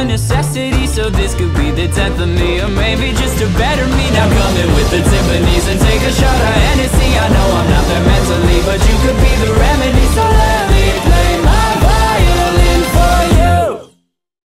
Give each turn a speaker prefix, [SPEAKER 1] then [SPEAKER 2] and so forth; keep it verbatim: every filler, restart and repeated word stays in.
[SPEAKER 1] necessity, so this could be the death of me, or maybe just a better me. Now come in with the Tiffany's and take a shot of Hennessy. I